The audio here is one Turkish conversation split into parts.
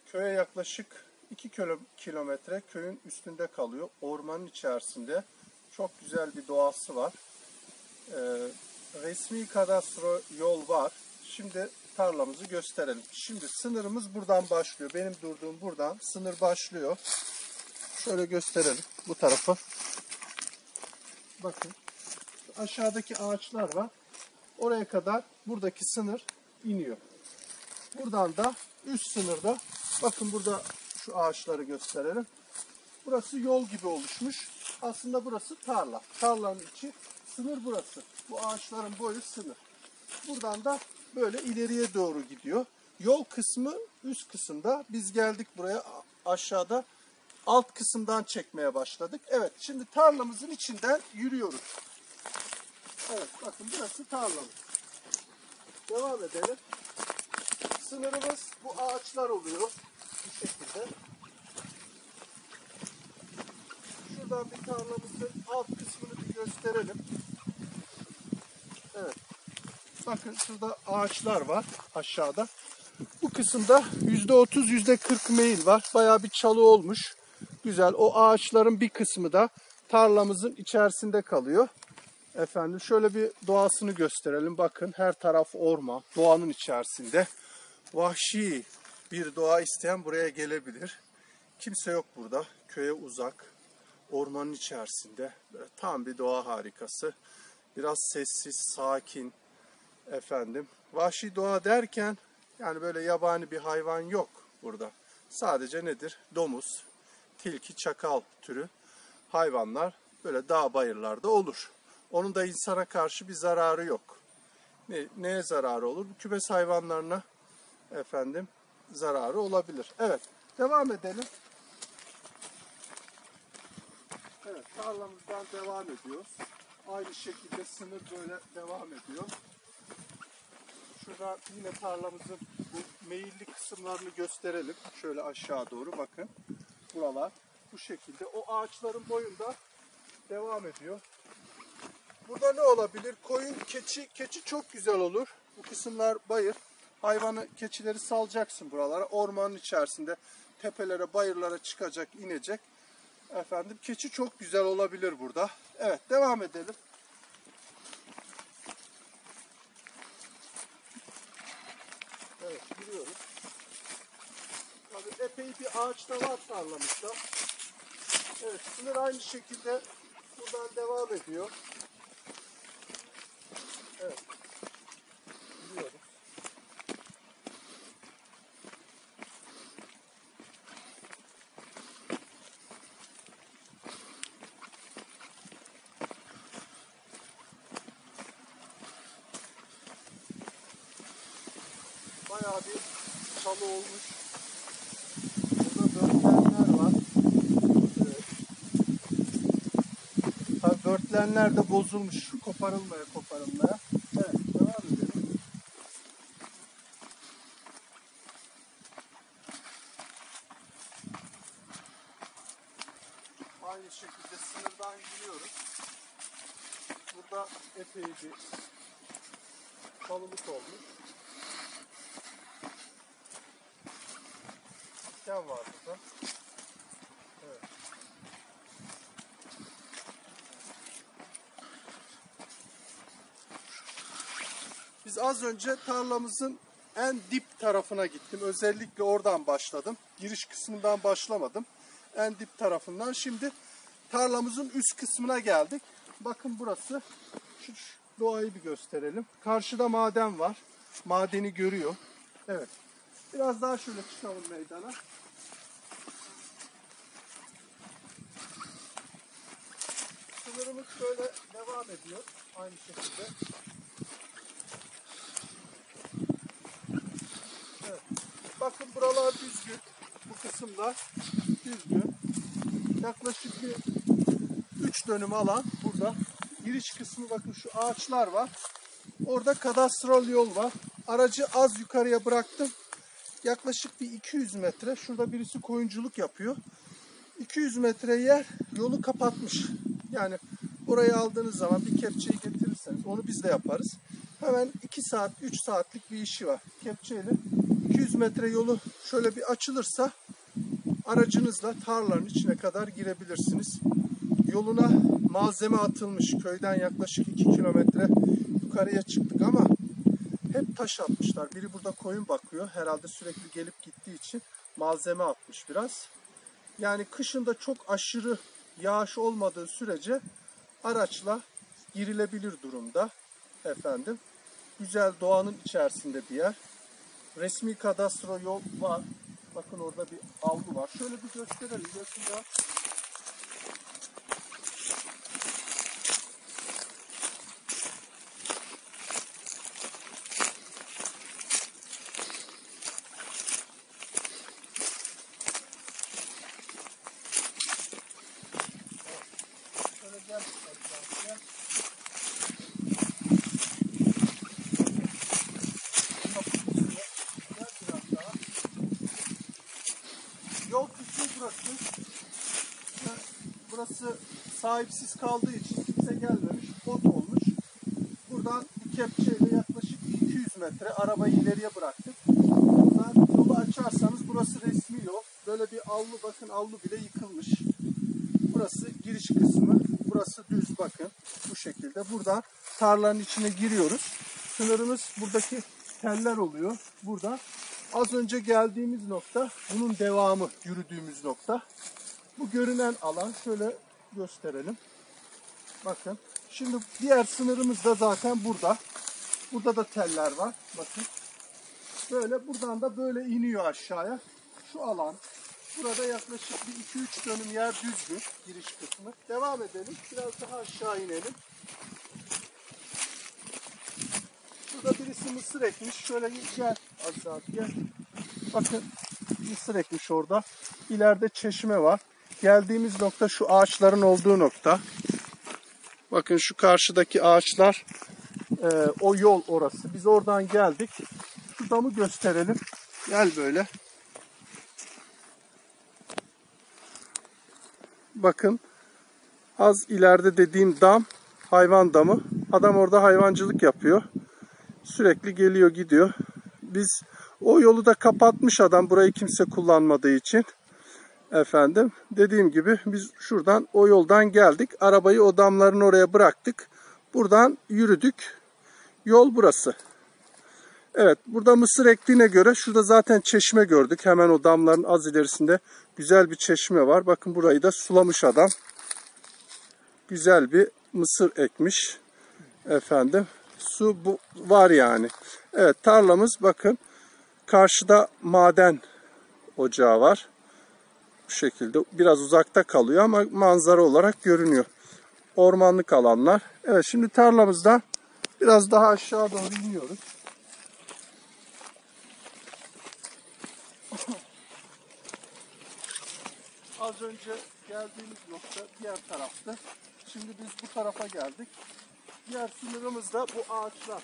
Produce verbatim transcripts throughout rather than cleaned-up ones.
Köye yaklaşık iki kilometre köyün üstünde kalıyor. Ormanın içerisinde. Çok güzel bir doğası var. Ee, resmi kadastro yol var. Şimdi tarlamızı gösterelim. Şimdi sınırımız buradan başlıyor. Benim durduğum buradan sınır başlıyor. Şöyle gösterelim bu tarafı. Bakın. Aşağıdaki ağaçlar var. Oraya kadar buradaki sınır iniyor. Buradan da üst sınırda, bakın burada şu ağaçları gösterelim. Burası yol gibi oluşmuş. Aslında burası tarla. Tarlanın içi, sınır burası. Bu ağaçların boyu sınır. Buradan da böyle ileriye doğru gidiyor. Yol kısmı üst kısımda. Biz geldik buraya aşağıda alt kısımdan çekmeye başladık. Evet, şimdi tarlamızın içinden yürüyoruz. Evet, bakın burası tarlamız. Devam edelim. Sınırımız bu ağaçlar oluyor. Bu şekilde. Şuradan bir tarlamızın alt kısmını bir gösterelim. Evet. Bakın şurada ağaçlar var aşağıda. Bu kısımda yüzde otuz yüzde kırk meyil var. Bayağı bir çalı olmuş. Güzel. O ağaçların bir kısmı da tarlamızın içerisinde kalıyor. Efendim şöyle bir doğasını gösterelim. Bakın her taraf orman. Doğanın içerisinde. Vahşi bir doğa isteyen buraya gelebilir. Kimse yok burada. Köye uzak. Ormanın içerisinde. Böyle tam bir doğa harikası. Biraz sessiz, sakin. Efendim. Vahşi doğa derken yani böyle yabani bir hayvan yok burada. Sadece nedir? Domuz, tilki, çakal türü hayvanlar böyle dağ bayırlarda olur. Onun da insana karşı bir zararı yok. Ne, neye zararı olur? Bu kümes hayvanlarına efendim zararı olabilir. Evet, devam edelim. Evet, tarlamızdan devam ediyoruz. Aynı şekilde sınır böyle devam ediyor. Şurada yine tarlamızın bu meyilli kısımlarını gösterelim. Şöyle aşağı doğru bakın. Buralar bu şekilde. O ağaçların boyunda devam ediyor. Burada ne olabilir? Koyun, keçi, keçi çok güzel olur. Bu kısımlar bayır. Hayvanı, keçileri salacaksın buralara. Ormanın içerisinde tepelere, bayırlara çıkacak, inecek. Efendim keçi çok güzel olabilir burada. Evet, devam edelim. Evet, gidiyoruz. Tabii epey bir ağaç da var tarlamızda. Evet, sınır aynı şekilde buradan devam ediyor. Evet. Gidiyoruz. Bayağı bir çalı olmuş. Burada börtlenler var. Evet. Tabii börtlenler de bozulmuş. Koparılmaya koparılmaya. Evet, devam edelim. Aynı şekilde sınırdan gidiyoruz. Burada epey bir çalılık olmuş. Diken var burada. Evet. Biz az önce tarlamızın en dip tarafına gittim. Özellikle oradan başladım. Giriş kısmından başlamadım. En dip tarafından. Şimdi tarlamızın üst kısmına geldik. Bakın burası. Şu doğayı bir gösterelim. Karşıda maden var. Madeni görüyor. Evet. Biraz daha şöyle çıkalım meydana. Sınırımız böyle devam ediyor. Aynı şekilde. Evet. Bakın buralar düzgün. Bu kısımlar düzgün. Yaklaşık bir üç dönüm alan burada. Giriş kısmı bakın şu ağaçlar var. Orada kadastral yol var. Aracı az yukarıya bıraktım. Yaklaşık bir iki yüz metre. Şurada birisi koyunculuk yapıyor. iki yüz metre yer yolu kapatmış. Yani orayı aldığınız zaman bir kepçeyi getirirseniz onu biz de yaparız. Hemen iki saat, üç saatlik bir işi var. Kepçeyle iki yüz metre yolu şöyle bir açılırsa aracınızla tarlanın içine kadar girebilirsiniz. Yoluna malzeme atılmış. Köyden yaklaşık iki kilometre yukarıya çıktık ama hep taş atmışlar. Biri burada koyun bakıyor. Herhalde sürekli gelip gittiği için malzeme atmış biraz. Yani kışında çok aşırı yağış olmadığı sürece araçla girilebilir durumda. Efendim. Güzel doğanın içerisinde bir yer. Resmi kadastro yol var. Bakın orada bir avlu var. Şöyle bir gösterelim. Yakında. Şöyle gel. Gel. Yol küçük burası. Burası sahipsiz kaldığı için kimse gelmemiş. Ot olmuş. Buradan bir kepçeyle yaklaşık iki yüz metre arabayı ileriye bıraktık. Buradan yolu açarsanız burası resmi yol. Böyle bir avlu, bakın avlu bile yıkılmış. Burası giriş kısmı. Burası düz, bakın. Bu şekilde. Buradan tarlanın içine giriyoruz. Sınırımız buradaki teller oluyor. Burada. Az önce geldiğimiz nokta bunun devamı, yürüdüğümüz nokta. Bu görünen alan şöyle gösterelim. Bakın. Şimdi diğer sınırımız da zaten burada. Burada da teller var. Bakın. Böyle buradan da böyle iniyor aşağıya. Şu alan. Burada yaklaşık bir iki üç dönüm yer düzgün. Giriş kısmı. Devam edelim. Biraz daha aşağı inelim. Şurada birisi mısır ekmiş. Şöyle gel. Azat gel. Bakın mısır ekmiş orada. İleride çeşme var. Geldiğimiz nokta şu ağaçların olduğu nokta. Bakın şu karşıdaki ağaçlar, e, o yol orası. Biz oradan geldik. Şu damı gösterelim. Gel böyle. Bakın az ileride dediğim dam hayvan damı. Adam orada hayvancılık yapıyor. Sürekli geliyor gidiyor. Biz o yolu da kapatmış adam, burayı kimse kullanmadığı için. Efendim dediğim gibi biz şuradan o yoldan geldik. Arabayı o damların oraya bıraktık. Buradan yürüdük. Yol burası. Evet, burada mısır ektiğine göre şurada zaten çeşme gördük. Hemen o damların az ilerisinde güzel bir çeşme var. Bakın burayı da sulamış adam. Güzel bir mısır ekmiş. Efendim su bu var yani. Evet, tarlamız bakın. Karşıda maden ocağı var. Bu şekilde biraz uzakta kalıyor ama manzara olarak görünüyor. Ormanlık alanlar. Evet, şimdi tarlamızdan biraz daha aşağı doğru iniyoruz. Az önce geldiğimiz nokta diğer taraftı. Şimdi biz bu tarafa geldik. Diğer sınırımız da bu ağaçlar.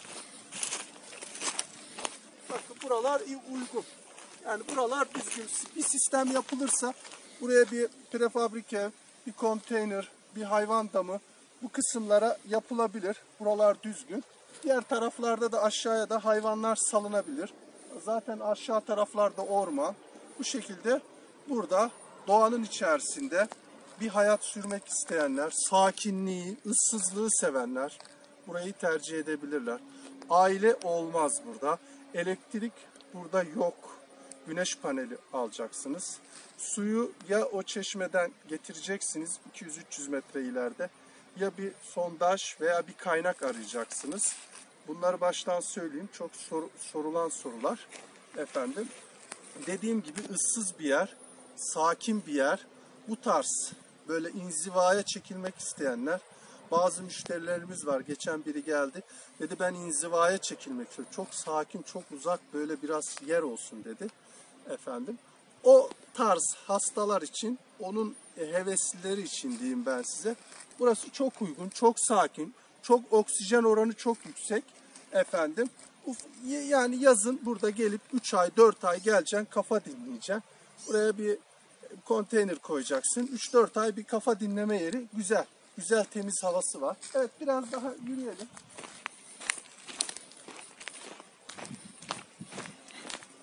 Bakın buralar uygun. Yani buralar düzgün. Bir sistem yapılırsa buraya bir prefabrike, bir konteyner, bir hayvan damı bu kısımlara yapılabilir. Buralar düzgün. Diğer taraflarda da aşağıya da hayvanlar salınabilir. Zaten aşağı taraflarda orman. Bu şekilde burada doğanın içerisinde bir hayat sürmek isteyenler, sakinliği, ıssızlığı sevenler burayı tercih edebilirler. Aile olmaz burada. Elektrik burada yok. Güneş paneli alacaksınız. Suyu ya o çeşmeden getireceksiniz iki yüz üç yüz metre ileride, ya bir sondaj veya bir kaynak arayacaksınız. Bunları baştan söyleyeyim. Çok sor, sorulan sorular. Efendim, dediğim gibi ıssız bir yer, sakin bir yer. Bu tarz böyle inzivaya çekilmek isteyenler, bazı müşterilerimiz var. Geçen biri geldi. Dedi ben inzivaya çekilmek istiyorum. Çok sakin, çok uzak böyle biraz yer olsun dedi. Efendim. O tarz hastalar için, onun heveslileri için diyeyim ben size. Burası çok uygun, çok sakin, çok oksijen oranı çok yüksek. Efendim. Yani yazın burada gelip üç ay, dört ay geleceksin, kafa dinleyeceksin. Buraya bir konteyner koyacaksın. üç dört ay bir kafa dinleme yeri. Güzel. Güzel temiz havası var. Evet, biraz daha yürüyelim.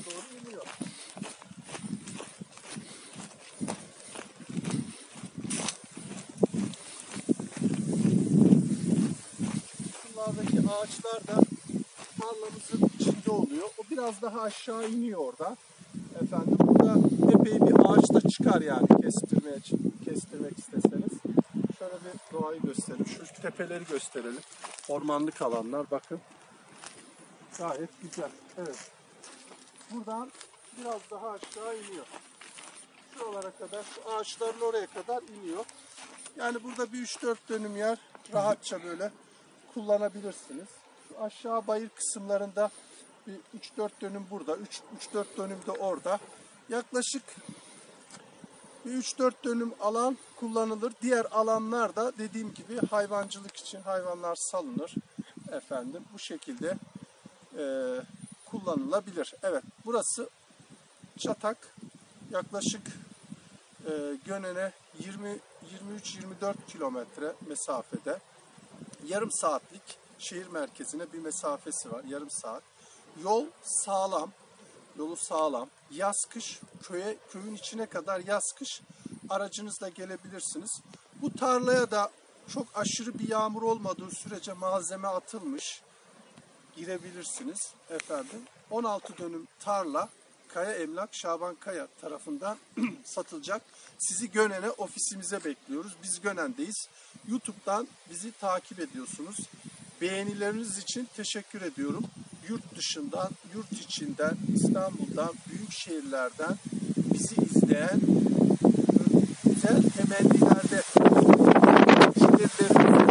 doğru iniyor. Bunlardaki ağaçlar da tarlamızın içinde oluyor. O biraz daha aşağı iniyor orada. Efendim burada epey bir ağaç da çıkar yani kestirmeye kestirmek isteseniz. Şöyle bir doğayı gösterelim. Şu tepeleri gösterelim. Ormanlık alanlar bakın. Gayet güzel. Evet. Buradan biraz daha aşağı iniyor. Şuralara kadar, şu ağaçların oraya kadar iniyor. Yani burada bir üç dört dönüm yer rahatça böyle kullanabilirsiniz. Şu aşağı bayır kısımlarında bir üç dört dönüm burada, üç dört dönüm de orada. Yaklaşık bir üç dört dönüm alan kullanılır. Diğer alanlar da dediğim gibi hayvancılık için hayvanlar salınır. Efendim bu şekilde e, kullanılabilir. Evet, burası Çatak. Yaklaşık e, Gönen'e yirmi yirmi üç yirmi dört kilometre mesafede. Yarım saatlik şehir merkezine bir mesafesi var. Yarım saat. Yol sağlam. Yolu sağlam. Yaz kış köye köyün içine kadar yaz kış aracınızla gelebilirsiniz. Bu tarlaya da çok aşırı bir yağmur olmadığı sürece malzeme atılmış. Girebilirsiniz efendim. on altı dönüm tarla Kaya Emlak Şaban Kaya tarafından satılacak. Sizi Gönen'e ofisimize bekliyoruz. Biz Gönen'deyiz. YouTube'dan bizi takip ediyorsunuz. Beğenileriniz için teşekkür ediyorum. Yurt dışından, yurt içinden, İstanbul'dan, büyük şehirlerden bizi izleyen güzel temennilerde müşterilerimiz